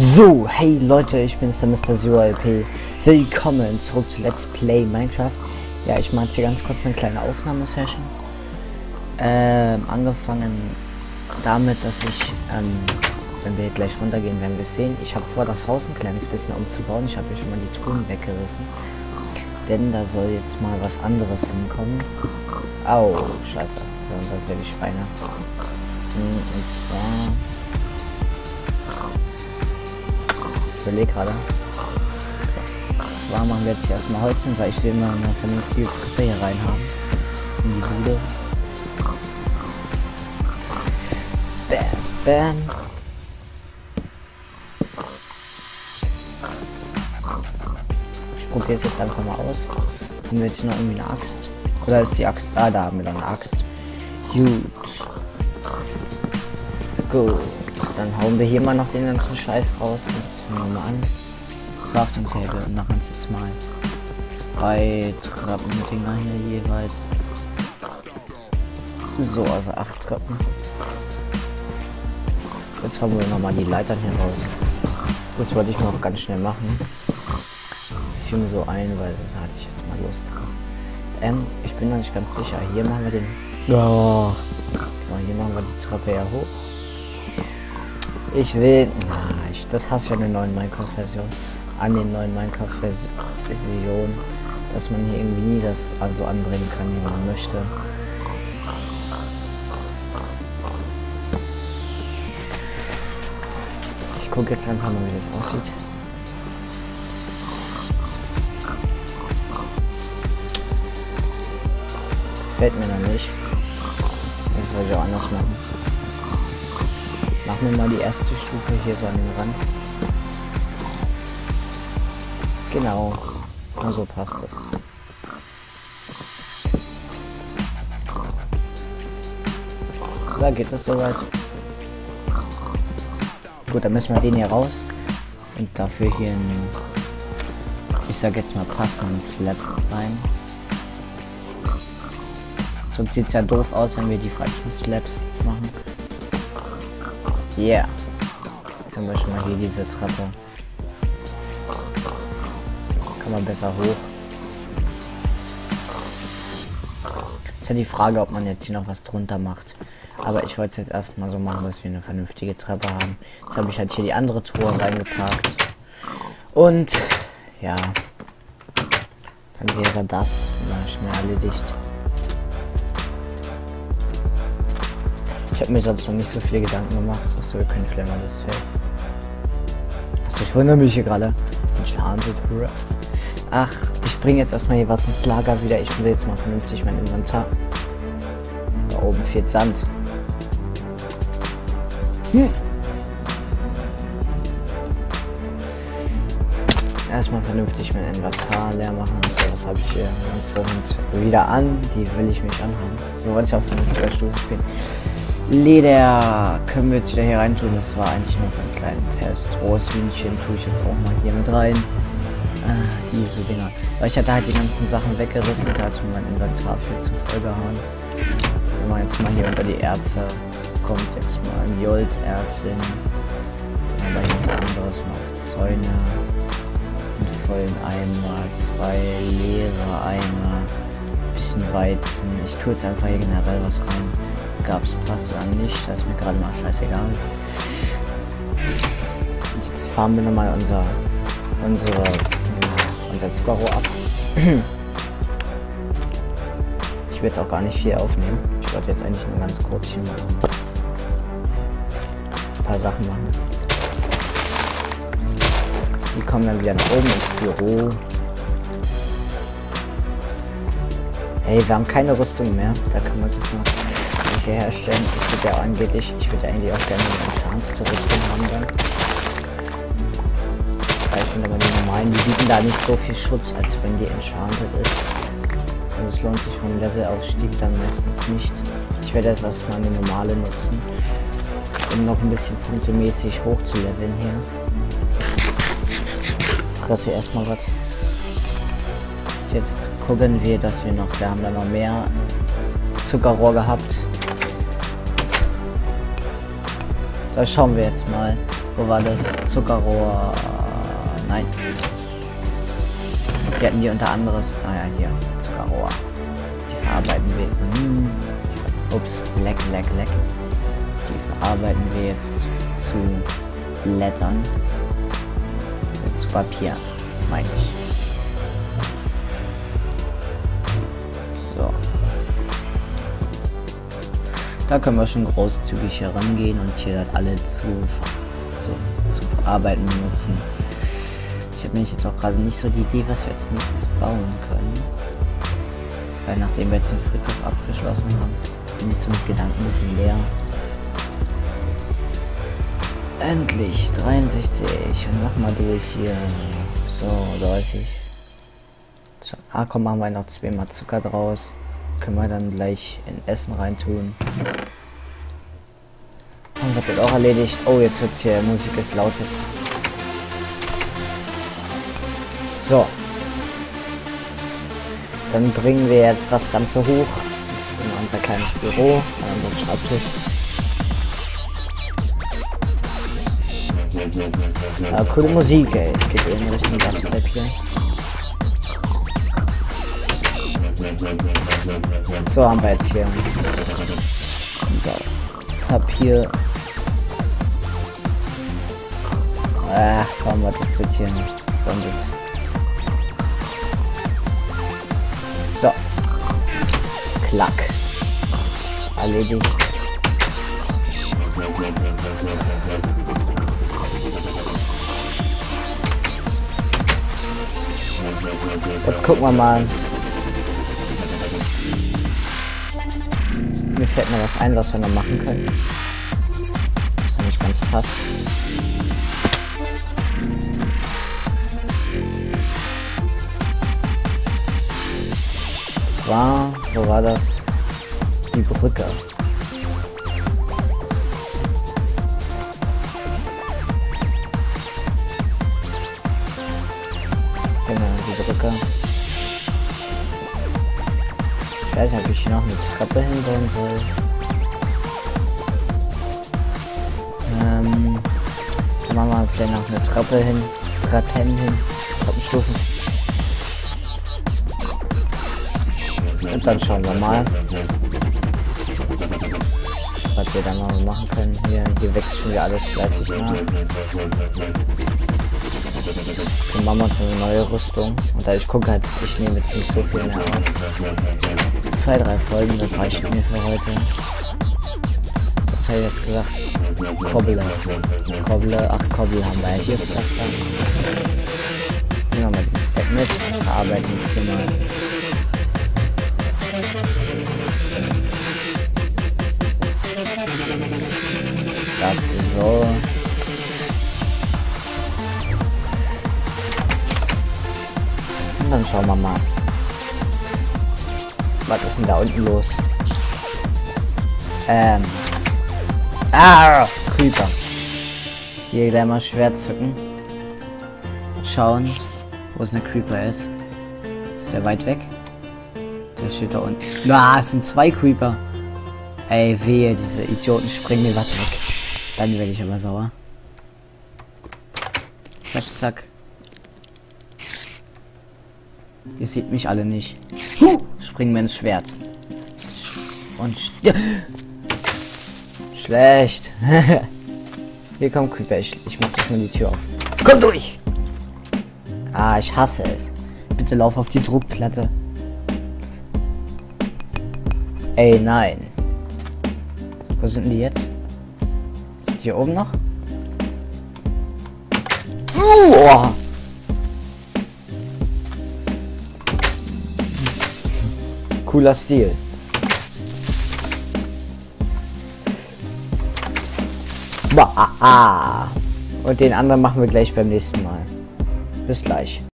So, hey Leute, ich bin's, der Mr. Zero LP. Willkommen zurück zu Let's Play Minecraft. Ja, ich mache jetzt hier ganz kurz eine kleine Aufnahmesession. Angefangen damit, dass ich, wenn wir gleich runtergehen, werden wir es sehen. Ich habe vor, das Haus ein kleines bisschen umzubauen. Ich habe hier schon mal die Truhen weggerissen. Denn da soll jetzt mal was anderes hinkommen. Au, scheiße. Ja, und das wäre die Schweine. Und zwar... Ich überlege gerade. Und zwar machen wir jetzt hier erstmal Holz hin, weil ich will immer eine vernünftige Treppe hier rein haben. In die Bude. Bam, bam. Ich probiere es jetzt einfach mal aus. Haben wir jetzt noch irgendwie eine Axt? Oder ist die Axt? Ah, da haben wir dann eine Axt. Gut. Gut. Dann hauen wir hier mal noch den ganzen Scheiß raus. Und jetzt fangen wir mal an. Crafting Table. Und machen uns jetzt mal 2 Treppendinger hier jeweils. So, also 8 Treppen. Jetzt hauen wir nochmal die Leitern hier raus. Das wollte ich mal auch ganz schnell machen. Das fiel mir so ein, weil das hatte ich jetzt mal Lust. Ich bin noch nicht ganz sicher. Hier machen wir den... Ja. Hier machen wir die Treppe ja hoch. Ich will... das hast du ja in der neuen Minecraft-Version. An den neuen Minecraft-Version. Dass man hier irgendwie nie das also anbringen kann, wie man möchte. Ich gucke jetzt einfach mal, wie das aussieht. Gefällt mir noch nicht. Das wollte ich auch anders machen. Machen wir mal die erste Stufe hier so an den Rand. Genau. Und so passt es. Da geht es soweit. Gut, dann müssen wir den hier raus. Und dafür hier einen, ich sag jetzt mal, passenden Slab rein. Sonst sieht es ja doof aus, wenn wir die falschen Slabs machen. Yeah. Jetzt haben wir schon mal hier diese Treppe. Kann man besser hoch. Ist ja die Frage, ob man jetzt hier noch was drunter macht. Aber ich wollte es jetzt erstmal so machen, dass wir eine vernünftige Treppe haben. Jetzt habe ich halt hier die andere Truhe reingepackt. Und ja, dann wäre das mal schnell erledigt. Ich habe mir sonst noch nicht so viele Gedanken gemacht. Achso, wir können vielleicht mal das Feld. Achso, ich wundere mich hier gerade. Enchanted. Ach, ich bringe jetzt erstmal hier was ins Lager wieder. Ich will jetzt mal vernünftig mein Inventar. Da oben fehlt Sand. Erstmal vernünftig mein Inventar leer machen. So, was habe ich hier? Monster sind wieder an. Die will ich mich anhaben. Wir wollen es ja auf vernünftiger Stufe spielen. Leder können wir jetzt wieder hier rein tun. Das war eigentlich nur für einen kleinen Test. Roswinchen tue ich jetzt auch mal hier mit rein. Diese Dinger. Weil ich hatte halt die ganzen Sachen weggerissen. Da hat mir mein Inventar viel zu voll gehauen. Wenn man jetzt mal hier unter die Erze kommt, jetzt mal ein Jolderz hin. Dann haben wir hier anderes noch Zäune. Einen vollen Eimer, 2 leere Eimer. Bisschen Weizen. Ich tue jetzt einfach hier generell was rein. Gab's passt oder nicht, das ist mir gerade mal scheißegal. Und jetzt fahren wir nochmal unser Zuckerrohr ab. Ich will jetzt auch gar nicht viel aufnehmen. Ich wollte jetzt eigentlich nur ganz kurz hier mal ein paar Sachen machen. Die kommen dann wieder nach oben ins Büro. Hey, wir haben keine Rüstung mehr. Da können wir uns jetzt mal hier herstellen. Ich würde ja angeblich, ich würde eigentlich auch gerne eine enchantete Rüstung haben dann. Ich finde aber die normalen, die bieten da nicht so viel Schutz, als wenn die enchanted ist. Und es lohnt sich vom Levelaufstieg dann meistens nicht. Ich werde jetzt erstmal eine normale nutzen, um noch ein bisschen punktemäßig hoch zu leveln hier. Ich fresse erstmal was. Jetzt gucken wir, dass wir haben da noch mehr Zuckerrohr gehabt. Da schauen wir jetzt mal. Wo war das? Zuckerrohr. Nein. Wir hatten die unter anderes. Ah ja, hier. Zuckerrohr. Die verarbeiten wir. Ups. Leck. Die verarbeiten wir jetzt zu Blättern. Zu Papier. Meine ich. So. Da können wir schon großzügig herangehen und hier das alle zu verarbeiten benutzen. Ich habe nämlich jetzt auch gerade nicht so die Idee, was wir als nächstes bauen können. Weil nachdem wir jetzt den Friedhof abgeschlossen haben, bin ich so mit Gedanken ein bisschen leer. Endlich 63 und nochmal durch hier. So 30. So, komm, machen wir noch 2 mal Zucker draus. Können wir dann gleich in Essen reintun. Und das wird auch erledigt. Oh, jetzt wird's hier, Musik ist laut jetzt. So. Dann bringen wir jetzt das Ganze hoch. Das ist in unser kleines Büro, an unserem Schreibtisch. Ja, coole Musik, ey. Ich gehe in Richtung Dubstep hier. So, haben wir jetzt hier. So. Papier. Ach komm, was ist das hier? So. Klack. Erledigt. Jetzt gucken wir mal. Mir fällt mir was ein, was wir noch machen können. Das noch nicht ganz passt. Zwar, wo war das? Die Brücke. Genau, die Brücke. Ich weiß nicht, ob ich hier noch eine Treppe hinbauen soll. Dann machen wir vielleicht noch eine Treppe hin. Treppenstufen. Und dann schauen wir mal, was wir dann noch machen können. Hier wächst schon wieder alles fleißig nach. Dann machen wir uns eine neue Rüstung. Und da ich gucke halt, ich nehme jetzt nicht so viel mehr auf. 2, 3 Folgen, das reicht mir für heute. Was habe ich jetzt gesagt? Kobbler. Ach, Kobbel haben wir ja hier Pflaster. Nehmen wir mal den Stack mit. Verarbeiten jetzt hier mal. Das so. Und dann schauen wir mal. Was ist denn da unten los? Creeper. Hier gleich mal Schwert zücken. Schauen, wo es eine Creeper ist. Ist der weit weg? Der steht da unten. Es sind 2 Creeper. Ey, wehe, diese Idioten springen mir was weg. Dann werde ich aber sauer. Zack, zack. Ihr seht mich alle nicht. Springen mir ins Schwert. Und schlecht. Hier kommt Creeper. Ich mach dir schon die Tür auf. Komm durch! Ich hasse es. Bitte lauf auf die Druckplatte. Ey, nein. Wo sind die jetzt? Sind die hier oben noch? Cooler Stil. Und den anderen machen wir gleich beim nächsten Mal. Bis gleich.